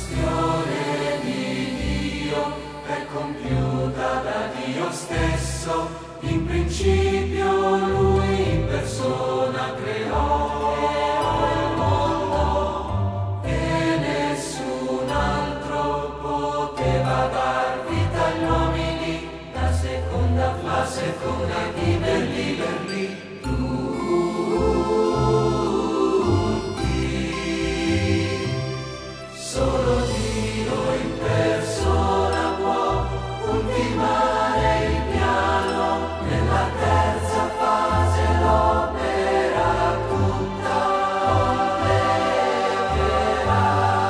gestione di Dio è compiuta da Dio stesso. In principio Lui in persona creò il mondo e nessun altro poteva dar vita agli uomini. La seconda di Berlì, solo Dio in persona può ultimare il piano. Nella terza fase l'opera tutta completerà.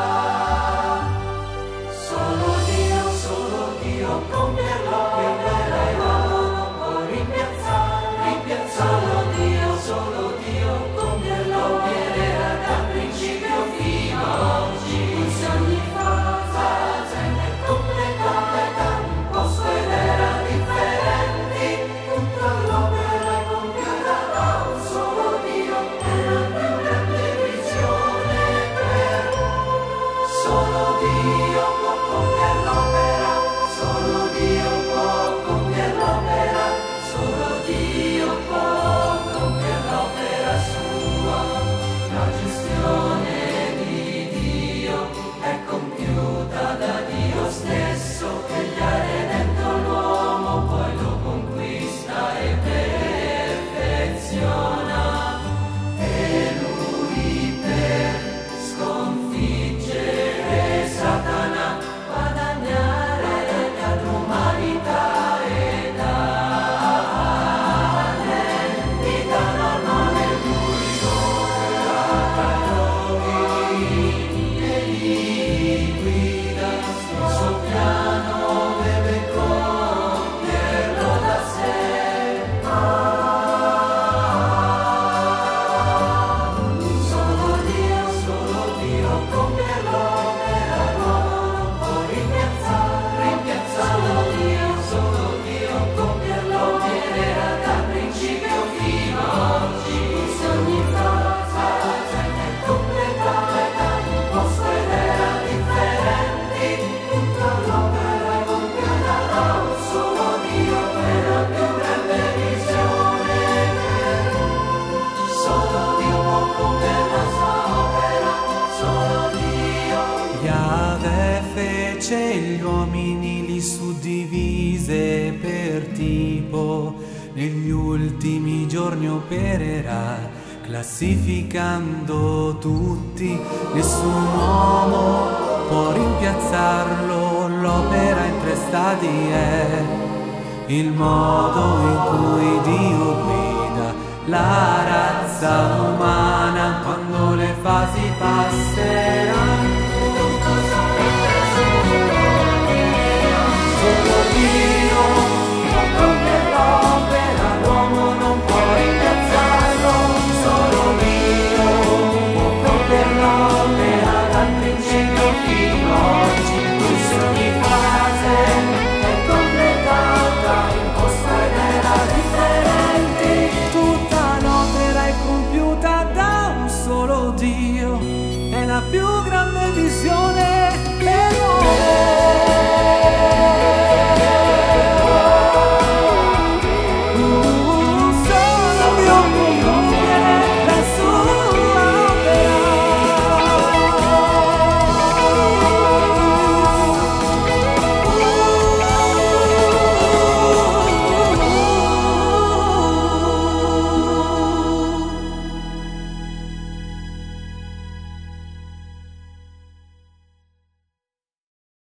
Solo Dio compie l'opera e l'uomo non può rimpiazzare. Solo Dio compie l'opera dal principio fino a oggi. Ogni fase è completa, un posto ed era differenti. Tutta l'opera è compiuta da un solo Dio e la più grande visione per solo Dio può compiere l'opera, solo Dio può compiere l'opera, solo Dio può compiere l'opera sua. La gestione di Dio è compiuta da Dio stesso, che gli ha redento l'uomo, poi lo conquista e perfeziona. E Lui per sconfiggere Satana, guadagnare l'umanità e darle vita normale. Lui opera tra gli uomini e li guida. Il suo piano deve compierlo da sé. Solo Dio compie l'opera, l'uomo non può rimpiazzare. Solo Dio compie l'opera dal principio fino a oggi. Ogni fase è completata, un posto ed era differenti. Tutta l'opera è compiuta da un solo Dio e la più grande visione per solo Dio può compiere la sua opera, solo Dio. Yahweh fece gli uomini, li suddivise per tipo, negli ultimi giorni opererà, classificando tutti, nessun uomo può rimpiazzarlo. L'opera in 3 stadi è il modo in cui Dio guida la razza umana quando le fasi passeranno.